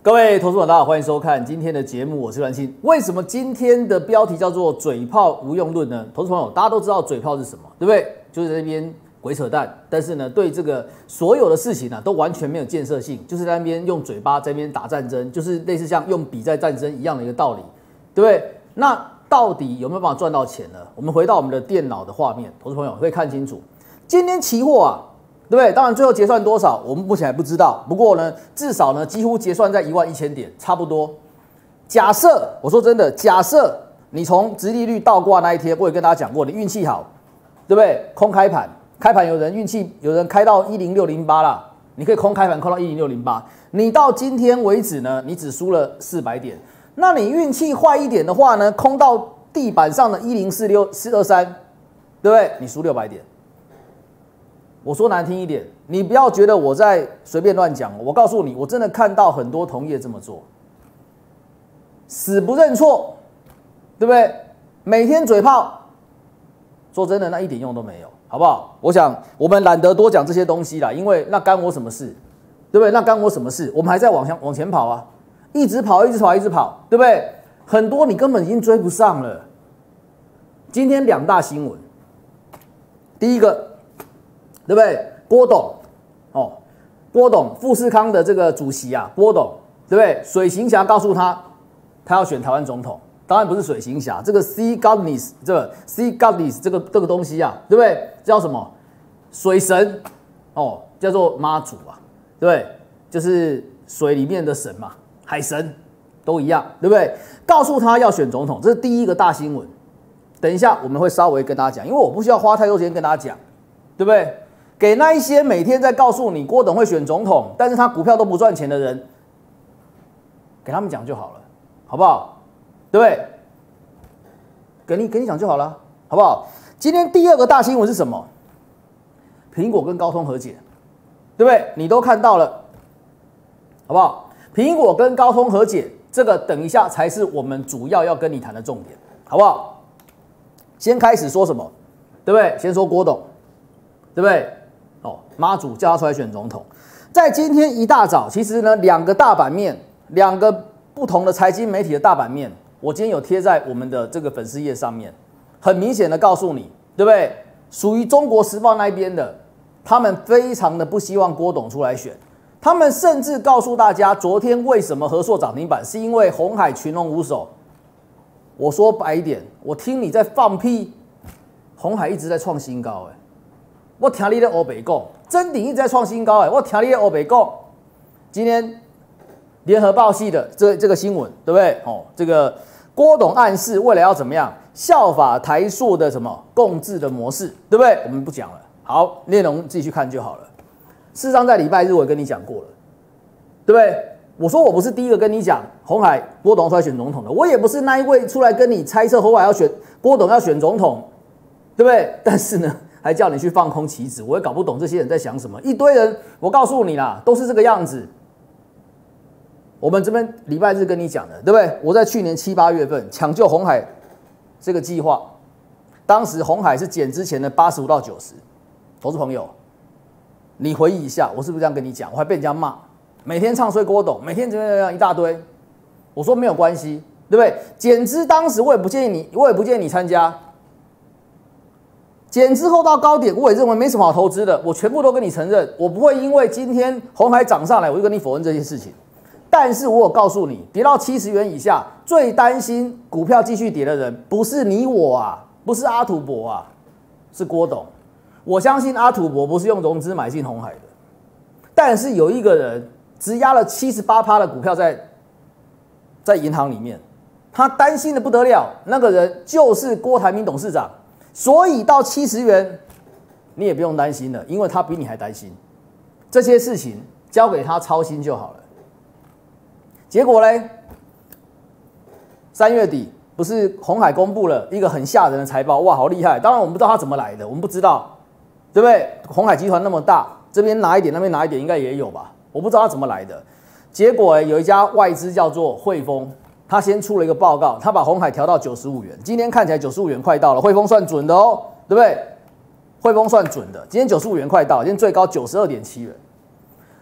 各位投资者大家好，欢迎收看今天的节目，我是阮庆。为什么今天的标题叫做嘴炮无用论呢？投资朋友，大家都知道嘴炮是什么，对不对？就是在那边鬼扯淡，但是呢，对这个所有的事情呢，都完全没有建设性，就是在那边用嘴巴在那边打战争，就是类似像用笔在战争一样的一个道理，对不对？那到底有没有办法赚到钱呢？我们回到我们的电脑的画面，投资朋友可以看清楚，今天期货啊。对不对？当然，最后结算多少，我们目前还不知道。不过呢，至少呢，几乎结算在11000点，差不多。假设我说真的，假设你从殖利率倒挂那一天，我也跟大家讲过，你运气好，对不对？空开盘，开盘有人运气，有人开到10608啦，你可以空开盘空到10608。你到今天为止呢，你只输了400点。那你运气坏一点的话呢，空到地板上的1046423，对不对？你输600点。我说难听一点，你不要觉得我在随便乱讲。我告诉你，我真的看到很多同业这么做，死不认错，对不对？每天嘴炮，说真的，那一点用都没有，好不好？我想我们懒得多讲这些东西啦，因为那干我什么事，对不对？那干我什么事？我们还在往前跑啊，一直跑，一直跑，一直跑，对不对？很多你根本已经追不上了。今天2大新闻，第一个。对不对？郭董，郭董，富士康的这个主席啊，郭董，对不对？水行侠告诉他要选台湾总统，当然不是水行侠，这个 Sea Goddess， 这个 Sea Goddess 这个东西啊，对不对？叫什么？水神叫做妈祖啊，对不对？就是水里面的神嘛，海神都一样，对不对？告诉他要选总统，这是第一个大新闻。等一下我们会稍微跟大家讲，因为我不需要花太多时间跟大家讲，对不对？给那一些每天在告诉你郭董会选总统，但是他股票都不赚钱的人，给他们讲就好了，好不好？对不对？给你讲就好了，好不好？今天第二个大新闻是什么？苹果跟高通和解，对不对？你都看到了，好不好？苹果跟高通和解，这个等一下才是我们主要跟你谈的重点，好不好？先开始说什么？对不对？先说郭董，对不对？妈祖叫他出来选总统，在今天一大早，其实呢，2个大版面，2个不同的财经媒体的大版面，我今天有贴在我们的这个粉丝页上面，很明显的告诉你，对不对？属于中国时报那一边的，他们非常的不希望郭董出来选，他们甚至告诉大家，昨天为什么和硕涨停板，是因为鸿海群龙无首。我说白一点，我听你在放屁，鸿海一直在创新高，我听你在欧北讲，真鼎一直在创新高，我听你在欧北讲。今天联合报系的这个新闻，对不对？这个郭董暗示未来要怎么样效法台塑的什么共治的模式，对不对？我们不讲了，好，内容自己去看就好了。事实上，在礼拜日我也跟你讲过了，对不对？我说我不是第一个跟你讲鸿海郭董出来选总统的，我也不是那一位出来跟你猜测鸿海郭董要选总统，对不对？但是呢，还叫你去放空棋子，我也搞不懂这些人在想什么。一堆人，我告诉你啦，都是这个样子。我们这边礼拜日跟你讲的，对不对？我在去年7、8月份抢救鸿海这个计划，当时鸿海是减之前的85到90。投资朋友，你回忆一下，我是不是这样跟你讲？我还被人家骂，每天唱衰郭董，每天怎么样一大堆。我说没有关系，对不对？减资当时我也不建议你参加。减之后到高点，我也认为没什么好投资的，我全部都跟你承认，我不会因为今天鸿海涨上来，我就跟你否认这些事情。但是我有告诉你，跌到70元以下，最担心股票继续跌的人，不是你我啊，不是阿土伯啊，是郭董。我相信阿土伯不是用融资买进鸿海的，但是有一个人只押了78%的股票在银行里面，他担心的不得了，那个人就是郭台铭董事长。所以到70元，你也不用担心了，因为他比你还担心。这些事情交给他操心就好了。结果嘞，3月底不是鸿海公布了一个很吓人的财报，哇，好厉害！当然我们不知道他怎么来的，我们不知道，对不对？鸿海集团那么大，这边拿一点，那边拿一点，应该也有吧？我不知道他怎么来的。结果有一家外资叫做汇丰。他先出了一个报告，他把鸿海调到95元，今天看起来95元快到了，汇丰算准的哦，对不对？汇丰算准的，今天95元快到，今天最高92.7元。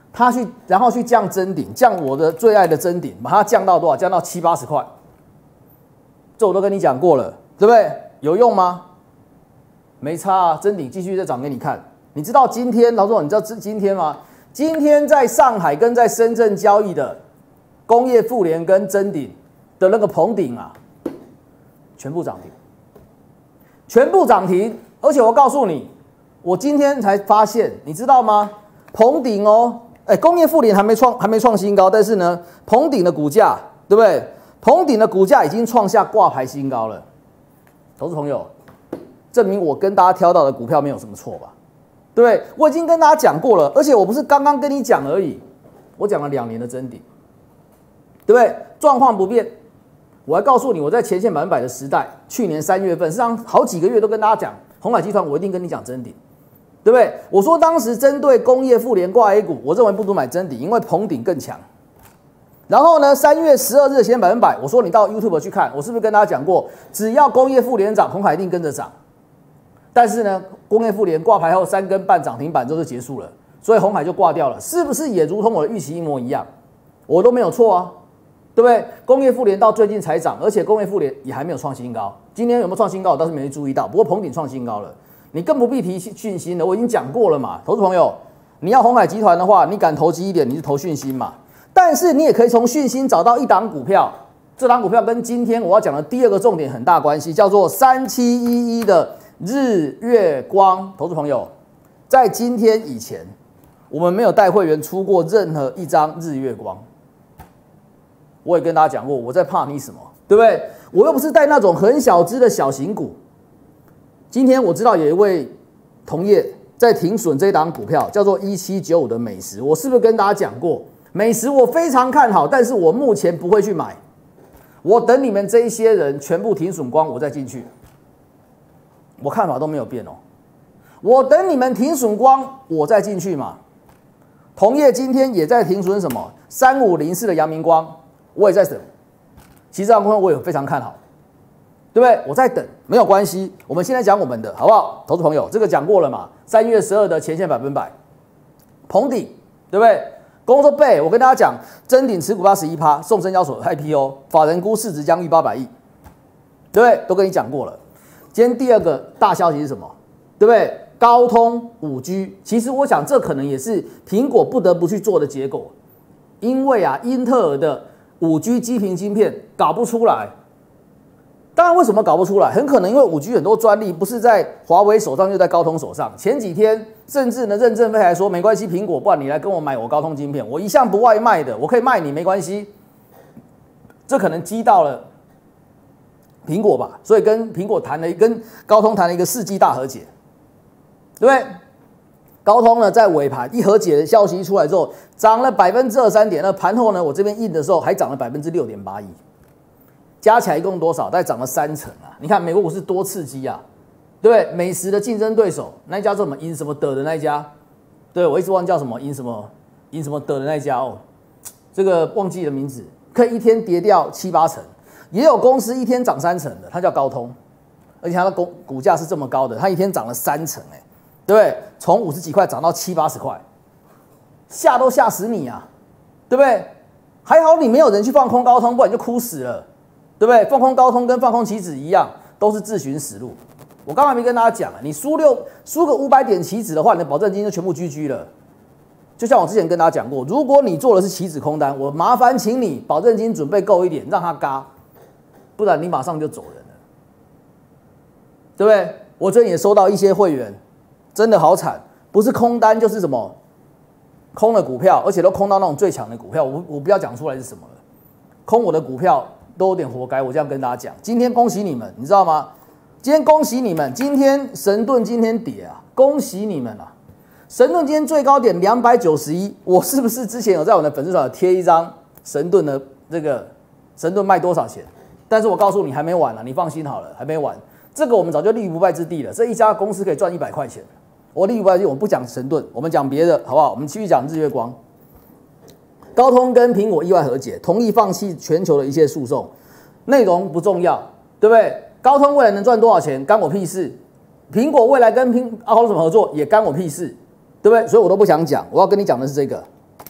然后去降真顶，降我的最爱的真顶，把它降到多少？降到70、80块。这我都跟你讲过了，对不对？有用吗？没差啊，真顶继续再涨给你看。你知道今天，老总，你知道今天吗？今天在上海跟在深圳交易的工业富联跟真顶的那个棚顶啊，全部涨停，全部涨停。而且我告诉你，我今天才发现，你知道吗？棚顶哦，工业富联还没创新高，但是呢，棚顶的股价，对不对？棚顶的股价已经创下挂牌新高了。投资朋友，证明我跟大家挑到的股票没有什么错吧？对不对？我已经跟大家讲过了，而且我不是刚刚跟你讲而已，我讲了2年的真顶，对不对？状况不变。我还告诉你，我在前线100%的时代，去年3月份，实际上好几个月都跟大家讲，鸿海集团我一定跟你讲真顶，对不对？我说当时针对工业富联挂 A 股，我认为不如买真顶，因为棚顶更强。然后呢，3月12日前线100%，我说你到 YouTube 去看，我是不是跟大家讲过，只要工业富联涨，鸿海一定跟着涨。但是呢，工业富联挂牌后3根半涨停板之后就结束了，所以鸿海就挂掉了，是不是也如同我的预期一模一样？我都没有错啊，对不对？工业富联到最近才涨，而且工业富联也还没有创新高。今天有没有创新高，我倒是没注意到。不过棚顶创新高了，你更不必提讯息了，我已经讲过了嘛。投资朋友，你要鸿海集团的话，你敢投机一点，你就投讯息嘛。但是你也可以从讯息找到一档股票，这档股票跟今天我要讲的第2个重点很大关系，叫做3711的日月光。投资朋友，在今天以前，我们没有带会员出过任何一张日月光。我也跟大家讲过，我在怕你什么，对不对？我又不是带那种很小只的小型股。今天我知道有一位同业在停损这一档股票，叫做1795的美食。我是不是跟大家讲过，美食我非常看好，但是我目前不会去买。我等你们这一些人全部停损光，我再进去。我看法都没有变哦。我等你们停损光，我再进去嘛。同业今天也在停损什么3504的阳明光，我也在等。其实这档股票我也非常看好，对不对？我在等，没有关系。我们现在讲我们的好不好？投资朋友，这个讲过了嘛？3月12的前线100%，棚顶，对不对？工作倍，我跟大家讲，真顶持股81%，送深交所 IPO， 法人估市值将逾800亿，对不对？都跟你讲过了。今天第2个大消息是什么？对不对？高通 5G， 其实我想这可能也是苹果不得不去做的结果，因为啊，英特尔的5G 基频晶片搞不出来。当然，为什么搞不出来？很可能因为5G 很多专利不是在华为手上，就在高通手上。前几天甚至呢，任正非还说没关系，苹果，不然你来跟我买我高通晶片，我一向不外卖的，我可以卖你没关系。这可能激到了苹果吧，所以跟苹果跟高通谈了一个世纪大和解，对不对？高通呢，在尾盘一和解的消息一出来之后，涨了23%点。那盘后呢，我这边印的时候还涨了6.81%，加起来一共多少？大概涨了3成啊！你看美国股市多刺激啊，对不对？美食的竞争对手那一家叫什么英什么的那一家，对我一直忘记叫什么英什么的那一家哦，这个忘记了名字，可以一天跌掉7、8成，也有公司一天涨3成的，它叫高通，而且它的股价是这么高的，它一天涨了3成，对不对？从50几块涨到70、80块，吓都吓死你啊，对不对？还好你没有人去放空高通，不然你就哭死了，对不对？放空高通跟放空期指一样，都是自寻死路。我刚才没跟大家讲你输个500点期指的话，你的保证金就全部GG了。就像我之前跟大家讲过，如果你做的是期指空单，我麻烦请你保证金准备够一点，让它嘎，不然你马上就走人了，对不对？我最近也收到一些会员，真的好惨，不是空单就是什么空的股票，而且都空到那种最强的股票，我不要讲出来是什么了，空我的股票都有点活该。我这样跟大家讲，今天恭喜你们，你知道吗？今天恭喜你们，今天神盾今天跌啊，恭喜你们啊！神盾今天最高点291，我是不是之前有在我的粉丝团贴一张神盾的这个神盾卖多少钱？但是我告诉你还没完了，你放心好了，还没完。这个我们早就立于不败之地了，这一家公司可以赚100块钱。我立于不败之地，我不讲神盾，我们讲别的，好不好？我们继续讲日月光。高通跟苹果意外和解，同意放弃全球的一切诉讼，内容不重要，对不对？高通未来能赚多少钱，干我屁事。苹果未来跟高通怎么合作，也干我屁事，对不对？所以我都不想讲。我要跟你讲的是这个，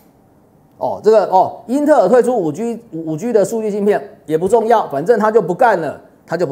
哦，这个哦，英特尔退出5G 的数据晶片也不重要，反正他就不干了，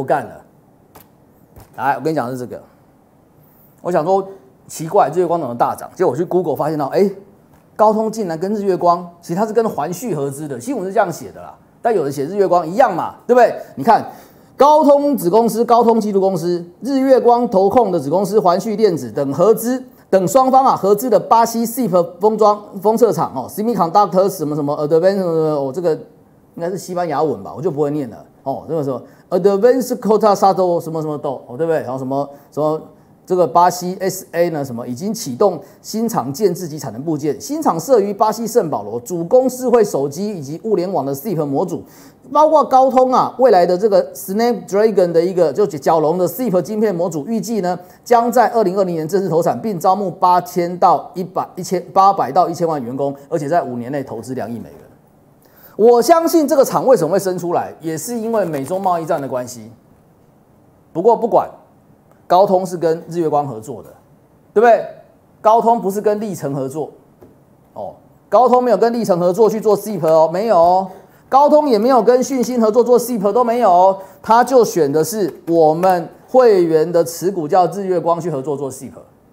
来，我跟你讲的是这个，我想说奇怪，日月光怎么大涨？结果我去 Google 发现到，高通竟然跟日月光，其实它是跟环旭合资的，新闻是这样写的啦，但有人写日月光一样嘛，对不对？你看。高通子公司高通技术公司、日月光投控的子公司环旭电子等双方合资的巴西 SiP 封测厂Semiconductor 什么 Advanced 这个应该是西班牙文吧，我就不会念了这个什么 Advanced Cotasado 什么豆对不对？然后什么这个巴西 SA 呢？什么已经启动新厂建制及产能部件，新厂设于巴西圣保罗，主攻智慧手机以及物联网的 SiP 模组，包括高通未来的这个 Snapdragon 的一个就蛟龙的 SiP 晶片模组，预计呢将在2020年正式投产，并招募800到1000万员工，而且在5年内投资2亿美元。我相信这个厂为什么会生出来，也是因为美中贸易战的关系。不过不管。高通是跟日月光合作的，对不对？高通不是跟力成合作，高通没有跟力成合作去做 SiP 没有哦。高通也没有跟讯芯合作做 SiP 都没有哦，他就选的是我们会员的持股叫日月光去合作做 SiP。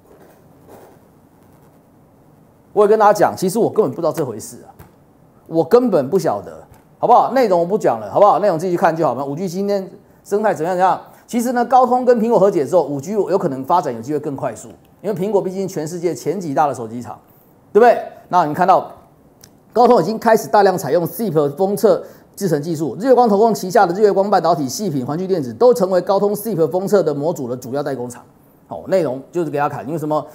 我也跟大家讲，其实我根本不知道这回事我根本不晓得，好不好？内容我不讲了，好不好？内容自己去看就好嘛。5G 今天生态怎样？其实呢，高通跟苹果和解之后，5G 有可能发展有机会更快速，因为苹果毕竟全世界前几大的手机厂，对不对？那你看到高通已经开始大量采用 SiP 封测制程技术，日月光投控旗下的日月光半导体、细品、环旭电子都成为高通 SiP 封测的模组的主要代工厂。内容就是给大家看，因为什么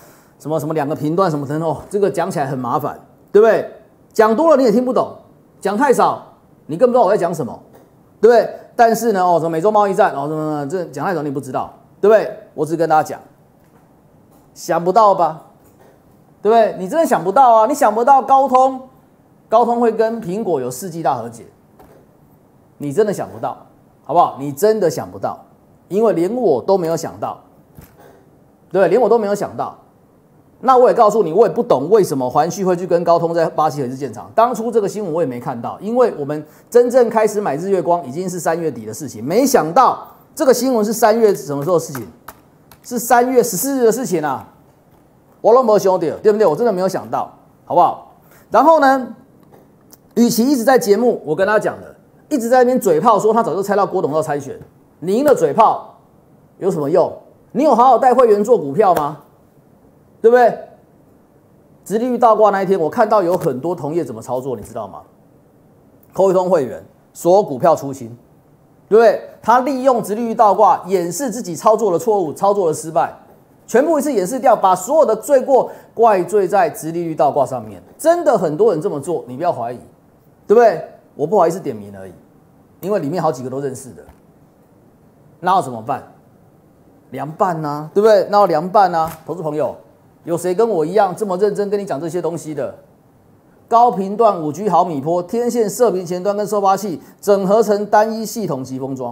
2个频段什么的这个讲起来很麻烦，对不对？讲多了你也听不懂，讲太少你更不知道我在讲什么，对不对？但是呢，什么美洲贸易战，什么这讲太少你不知道，对不对？我只跟大家讲，想不到吧？对不对？你真的想不到啊！你想不到高通会跟苹果有世纪大和解，你真的想不到，好不好？你真的想不到，因为连我都没有想到，对不对？连我都没有想到。那我也告诉你，我也不懂为什么环旭会去跟高通在巴西合资建厂。当初这个新闻我也没看到，因为我们真正开始买日月光已经是3月底的事情，没想到这个新闻是3月什么时候的事情？是3月14日的事情啊！我都没有想到，对不对？我真的没有想到，好不好？然后呢，与其一直在节目我跟他讲的，一直在那边嘴炮说他早就猜到郭董要参选，你赢了嘴炮有什么用？你有好好带会员做股票吗？对不对？殖利率倒挂那一天，我看到有很多同业怎么操作，你知道吗？扣一通会员，所有股票出清，对不对？他利用殖利率倒挂掩饰自己操作的错误、操作的失败，全部一次掩饰掉，把所有的罪过怪罪在殖利率倒挂上面。真的很多人这么做，你不要怀疑，对不对？我不好意思点名而已，因为里面好几个都认识的，那要怎么办？凉拌啊，对不对？那要凉拌啊，投资朋友。有谁跟我一样这么认真跟你讲这些东西的？高频段5G 毫米波天线射频前端跟收发器整合成单一系统级封装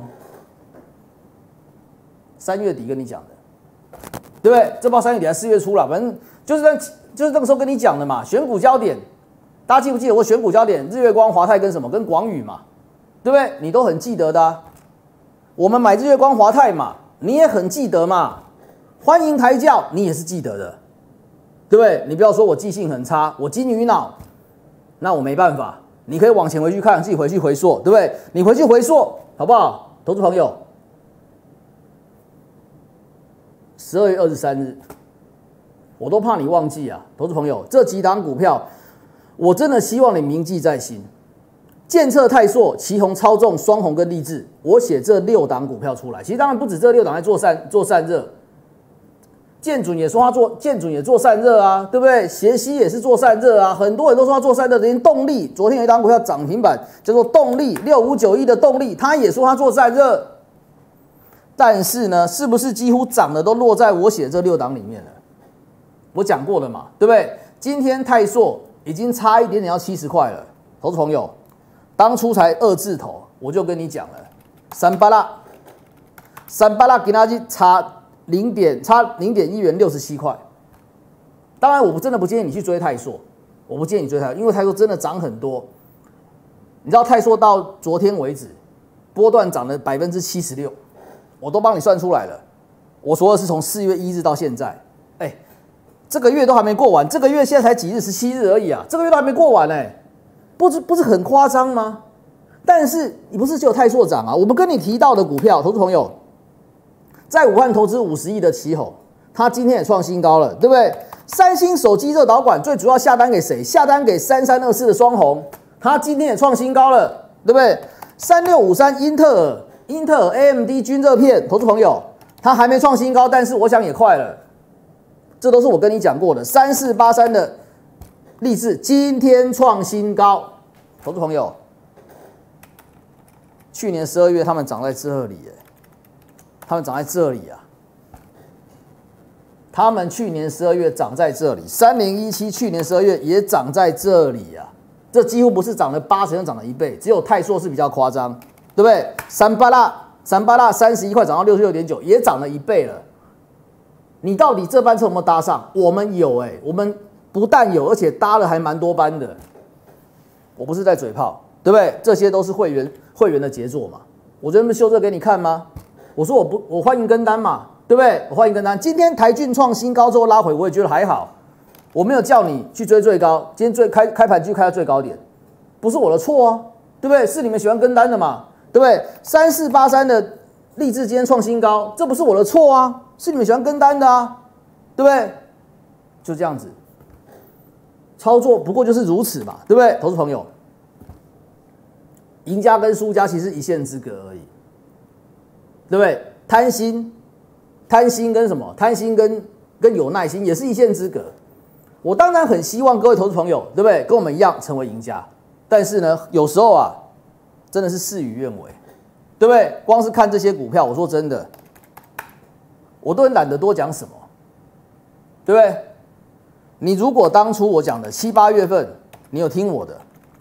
，3月底跟你讲的，对不对？这报3月底还4月初了，反正就是那个时候跟你讲的嘛。选股焦点，大家记不记得我选股焦点？日月光、华泰跟什么？跟广宇嘛，对不对？你都很记得的啊。我们买日月光、华泰嘛，你也很记得嘛。欢迎抬轿，你也是记得的。对不对？你不要说我记性很差，我金鱼脑，那我没办法。你可以往前回去看，自己回去回溯，对不对？你回去回溯，好不好？投资朋友，12月23日，我都怕你忘记啊，投资朋友，这几档股票，我真的希望你铭记在心。建策、泰硕、奇宏、超重、双宏跟励志，我写这6档股票出来，其实当然不止这6档在做散热。建准也说他建准也做散热啊，对不对？协希也是做散热啊，很多人都说他做散热。连动力，昨天有一档股票涨停板，叫做动力6591的动力，他也说他做散热。但是呢，是不是几乎涨的都落在我写的这6档里面了？我讲过了嘛，对不对？今天泰硕已经差一点点要70块了，投资朋友，当初才2字头，我就跟你讲了，388给他去差0.1元67块。当然，我真的不建议你去追泰硕， 我不建议你追泰硕，因为泰硕真的涨很多。你知道泰硕到昨天为止，波段涨了76%，我都帮你算出来了。我说的是从4月1日到现在，这个月都还没过完，这个月现在才几日，17日而已啊，这个月都还没过完不是很夸张吗？但是你不是只有泰硕涨啊，我们跟你提到的股票，投资朋友，在武汉投资50亿的奇鋐，它今天也创新高了，对不对？三星手机热导管最主要下单给谁？下单给3324的双鸿，它今天也创新高了，对不对？3653英特尔 AMD 均热片，投资朋友，它还没创新高，但是我想也快了。这都是我跟你讲过的。3483的励志今天创新高，投资朋友，去年12月他们涨在这里，他们涨在这里啊。他们去年12月涨在这里，3017去年12月也涨在这里啊，这几乎不是涨了80%，涨了1倍，只有泰硕是比较夸张，对不对？三巴拉31块涨到66.9，也涨了1倍了。你到底这班车有没有搭上？我们有我们不但有，而且搭了还蛮多班的。我不是在嘴炮，对不对？这些都是会员的杰作嘛。我这边秀这给你看吗？我说我欢迎跟单嘛。对不对？我欢迎跟单。今天台骏创新高之后拉回，我也觉得还好。我没有叫你去追最高，今天开盘就开到最高点，不是我的错啊，对不对？是你们喜欢跟单的嘛，对不对？3483的励志今天创新高，这不是我的错啊，是你们喜欢跟单的啊，对不对？就这样子，操作不过就是如此嘛，对不对？投资朋友，赢家跟输家其实一线之隔而已，对不对？贪心跟什么？贪心跟有耐心也是一线之隔。我当然很希望各位投资朋友，对不对？跟我们一样成为赢家。但是呢，有时候啊，真的是事与愿违，对不对？光是看这些股票，我说真的，我都很懒得多讲什么，对不对？你如果当初我讲的7、8月份，你有听我的，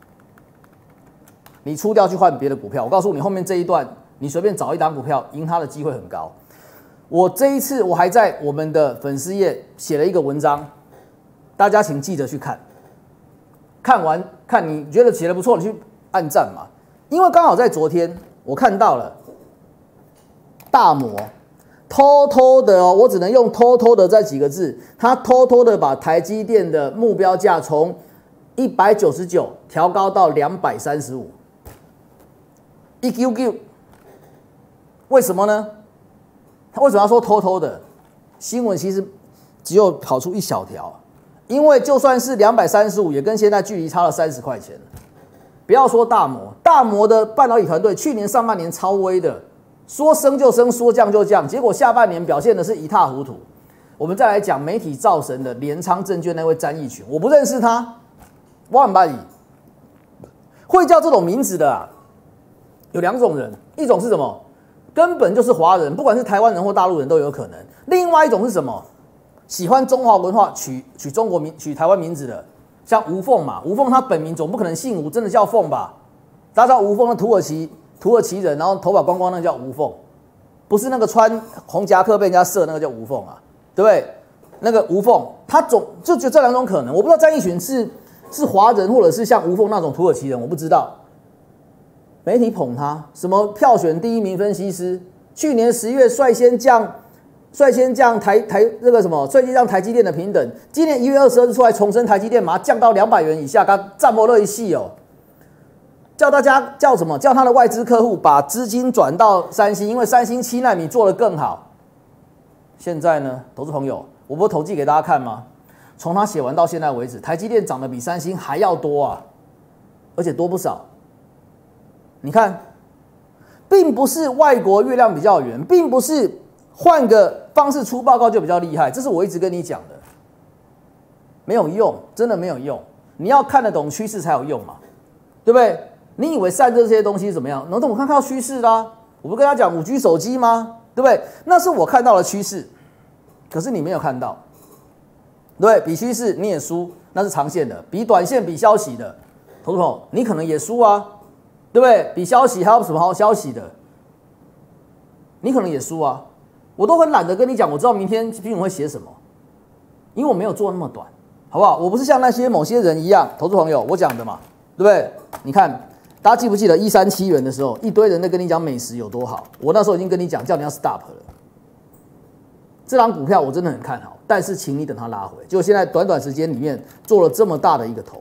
你出掉去换别的股票，我告诉你，后面这一段你随便找一档股票，赢它的机会很高。我这一次我还在我们的粉丝页写了一个文章，大家请记得去看。看完看你觉得写的不错，你去按赞嘛。因为刚好在昨天我看到了大摩偷偷的我只能用偷偷的这几个字，他偷偷的把台积电的目标价从199调高到235，一 QQ， 为什么呢？他为什么要说偷偷的？新闻其实只有跑出一小条，因为就算是235，也跟现在距离差了30块钱。不要说大摩的半导体团队去年上半年超威的，说升就升，说降就降，结果下半年表现的是一塌糊涂。我们再来讲媒体造神的联昌证券那位詹义群，我不认识他，我很怀疑会叫这种名字的有2种人，一种是什么？根本就是华人，不管是台湾人或大陆人都有可能。另外一种是什么？喜欢中华文化取台湾名字的，像吴凤嘛，吴凤他本名总不可能姓吴，真的叫凤吧？大家知道吴凤的土耳其人，然后头发光光那个叫吴凤，不是那个穿红夹克被人家射那个叫吴凤啊，对不对？那个吴凤，他就这2种可能，我不知道詹义群是华人，或者是像吴凤那种土耳其人，我不知道。媒体捧他，什么票选第1名分析师，去年10月率先降台积电的平等，今年1月22日出来重申台积电，把它降到200元以下，他战不乐一系哦，叫大家叫什么？叫他的外资客户把资金转到三星，因为三星7奈米做得更好。现在呢，投资朋友，我不是统计给大家看吗？从他写完到现在为止，台积电涨得比三星还要多啊，而且多不少。你看，并不是外国月亮比较圆，并不是换个方式出报告就比较厉害，这是我一直跟你讲的，没有用，真的没有用。你要看得懂趋势才有用嘛，对不对？你以为散热这些东西怎么样？能懂我看到趋势啦，我不跟他讲5G 手机吗？对不对？那是我看到的趋势，可是你没有看到，对不对？比趋势你也输，那是长线的；比短线、比消息的，投资朋友你可能也输啊。对不对？比消息还有什么好消息的？你可能也输啊！我都很懒得跟你讲，我知道明天新闻会写什么，因为我没有做那么短，好好不好？我不是像那些某些人一样，投资朋友我讲的嘛，对不对？你看，大家记不记得137元的时候，一堆人在跟你讲美食有多好，我那时候已经跟你讲，叫你要 stop 了。这档股票我真的很看好，但是请你等它拉回。结果现在短时间里面做了这么大的一个头，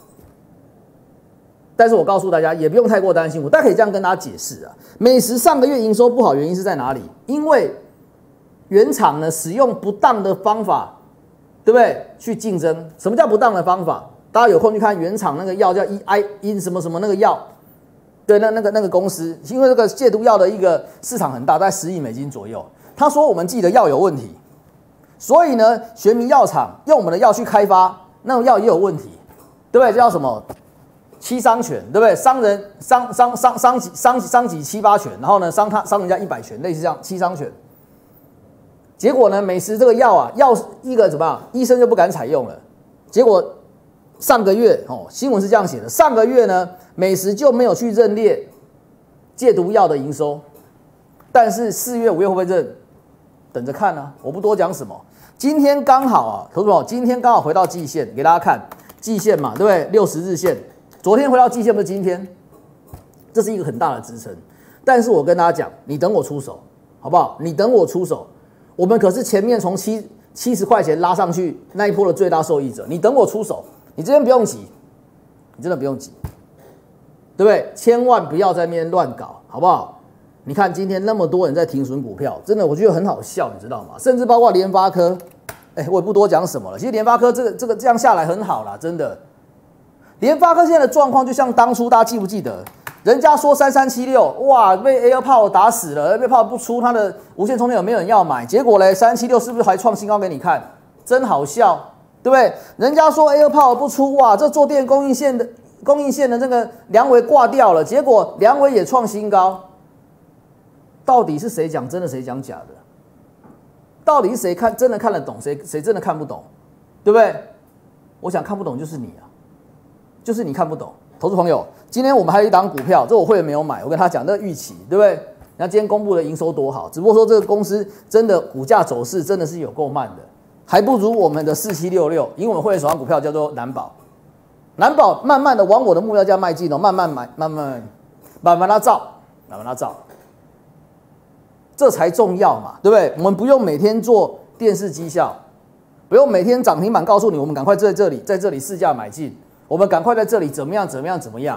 但是我告诉大家，也不用太过担心，我大概可以这样跟大家解释啊。美食上个月营收不好，原因是在哪里？因为原厂呢使用不当的方法，对不对？去竞争。什么叫不当的方法？大家有空去看原厂那个药叫因什么什么那个药，对，那个公司，因为这个戒毒药的一个市场很大，大概10亿美金左右。他说我们自己的药有问题，所以呢，学名药厂用我们的药去开发，那种药也有问题，对不对？这叫什么？七伤拳，对不对？伤人伤己7、8拳，然后呢伤人家100拳，类似这样7伤拳。结果呢，美食这个药啊，药一个怎么样，医生就不敢采用了。结果上个月新闻是这样写的，上个月呢，美食就没有去认列戒毒药的营收，但是4月、5月会不会认？等着看啊，我不多讲什么。今天刚好啊，投资朋友，今天刚好回到季线，给大家看季线嘛，对不对？60日线，昨天回到季线，不是今天，这是一个很大的支撑。但是我跟大家讲，你等我出手，好不好？你等我出手，我们可是前面从70块钱拉上去那一波的最大受益者，你等我出手，你这边不用急，你真的不用急，对不对？千万不要在那边乱搞，好不好？你看今天那么多人在停损股票，真的我觉得很好笑，你知道吗？甚至包括联发科，我也不多讲什么了。其实联发科这样下来很好啦，真的。联发科现在的状况就像当初大家记不记得，人家说3376，哇，被 AirPower 打死了，AirPower 不出它的无线充电有没有人要买？结果嘞，3376是不是还创新高给你看？真好笑，对不对？人家说 AirPower 不出，哇，这做电供应线的这个良维挂掉了，结果良维也创新高。到底是谁讲真的，谁讲假的？到底是谁真的看得懂，谁真的看不懂，对不对？我想看不懂就是你啊，就是你看不懂。投资朋友，今天我们还有一档股票，这我会员没有买，我跟他讲那个预期，对不对？那今天公布的营收多好，只不过说这个公司真的股价走势真的是有够慢的，还不如我们的4766，因为我们会员手上股票叫做南宝，南宝慢慢的往我的目标价迈进哦，慢慢买，慢慢它造，慢慢它造。这才重要嘛，对不对？我们不用每天做电视绩效，不用每天涨停板告诉你，我们赶快在这里市价买进，我们赶快在这里怎么样。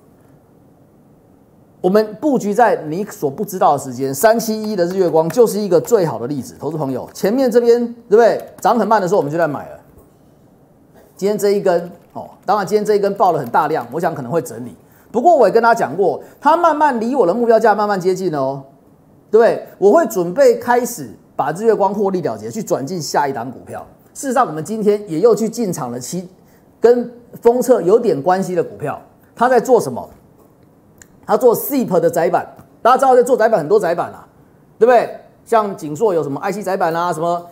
我们布局在你所不知道的时间，371的日月光就是一个最好的例子。投资朋友，前面这边对不对？涨很慢的时候我们就在买了。今天这一根当然今天这一根爆了很大量，我想可能会整理。不过我也跟大家讲过，它慢慢离我的目标价慢慢接近哦。对不对？我会准备开始把日月光获利了结，去转进下一档股票。事实上，我们今天也又去进场了跟封测有点关系的股票。他在做什么？他做 SIP 的载板。大家知道在做载板很多载板啊，对不对？像景硕有什么 IC 载板啊，什么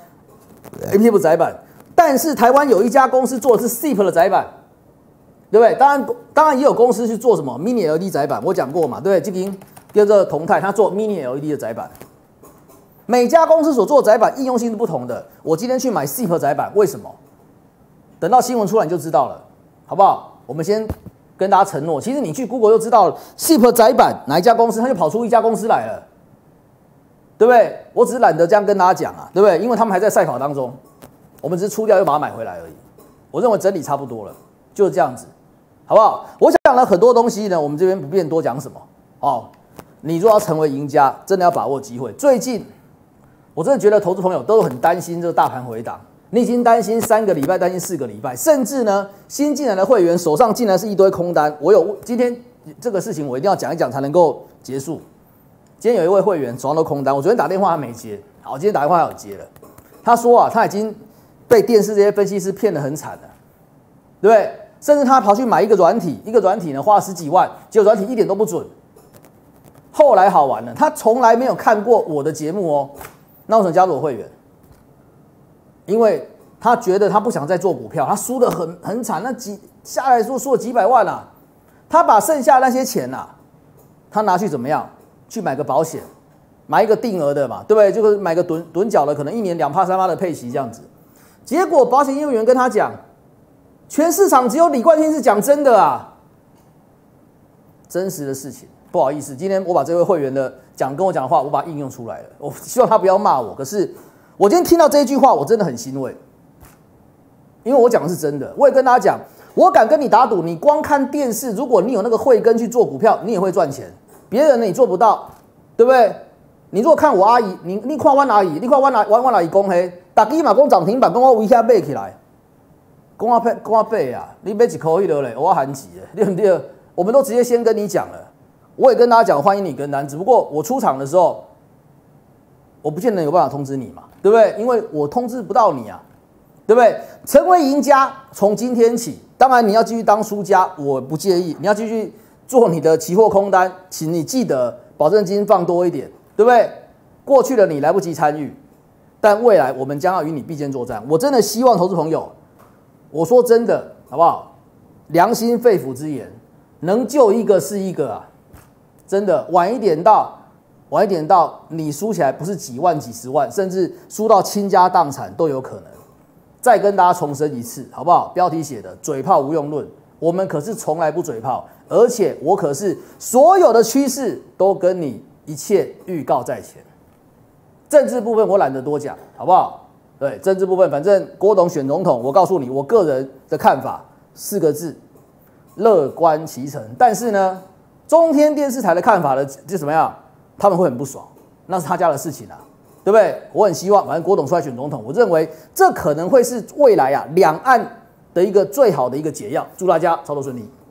MTF 载板。但是台湾有一家公司做的是 SIP 的载板，对不对？当然也有公司去做什么 Mini LED 载板，我讲过嘛，对不对？这边跟这同泰，它做 Mini LED 的载板，每家公司所做的载板应用性是不同的。我今天去买 SIP 载板，为什么？等到新闻出来你就知道了，好不好？我们先跟大家承诺，其实你去 Google 就知道了 ，SIP 载板哪一家公司，它就跑出一家公司来了，对不对？我只是懒得这样跟大家讲啊，对不对？因为他们还在赛跑当中，我们只是出掉又把它买回来而已。我认为整理差不多了，就是这样子，好不好？我想了很多东西呢，我们这边不便多讲什么哦。你若要成为赢家，真的要把握机会。最近，我真的觉得投资朋友都很担心这个大盘回档，你已经担心3个礼拜，担心4个礼拜，甚至呢，新进来的会员手上竟然是一堆空单。今天这个事情我一定要讲一讲才能够结束。今天有一位会员手上都空单，我昨天打电话他没接，好，今天打电话他有接了。他说啊，他已经被电视这些分析师骗得很惨了，对不对？甚至他跑去买一个软体，呢花了10几万，结果软体一点都不准。后来好玩了，他从来没有看过我的节目哦，那为什么加入我会员？因为他觉得他不想再做股票，他输得很惨，下来输了几百万啊，他把剩下那些钱啊，他拿去怎么样？去买个保险，买一个定额的嘛，对不对？就是买个趸缴的，可能1年2%、3%的配息这样子。结果保险业务员跟他讲， 全市场只有李冠兴是讲真的啊，真实的事情。不好意思，今天我把这位会员的跟我讲的话，我把它应用出来了。我希望他不要骂我，可是我今天听到这一句话，我真的很欣慰，因为我讲的是真的。我也跟大家讲，我敢跟你打赌，你光看电视，如果你有那个慧根去做股票，你也会赚钱。别人呢你做不到，对不对？你如果看我阿姨，你看我阿姨，你看我阿姨讲嘿，大家嘛讲涨停板，讲我威胁买起来，讲我买啊，你买一块迄落嘞，我含钱的，对不对？我们都直接先跟你讲了。我也跟大家讲，欢迎你跟单，只不过我出场的时候，我不见得有办法通知你嘛，对不对？因为我通知不到你啊，对不对？成为赢家，从今天起，当然你要继续当输家，我不介意。你要继续做你的期货空单，请你记得保证金放多一点，对不对？过去的你来不及参与，但未来我们将要与你并肩作战。我真的希望投资朋友，我说真的，好不好？良心肺腑之言，能救一个是一个啊！真的，晚一点到，你输起来不是几万、几十万，甚至输到倾家荡产都有可能。再跟大家重申一次，好不好？标题写的"嘴炮无用论"，我们可是从来不嘴炮，而且我可是所有的趋势都跟你一切预告在前。政治部分我懒得多讲，好不好？对，政治部分，反正郭董选总统，我告诉你，我个人的看法4个字：乐观其成。但是呢，中天电视台的看法呢，就怎么样？他们会很不爽，那是他家的事情啊，对不对？我很希望，反正郭董出来选总统，我认为这可能会是未来啊两岸的一个最好的一个解药。祝大家操作顺利。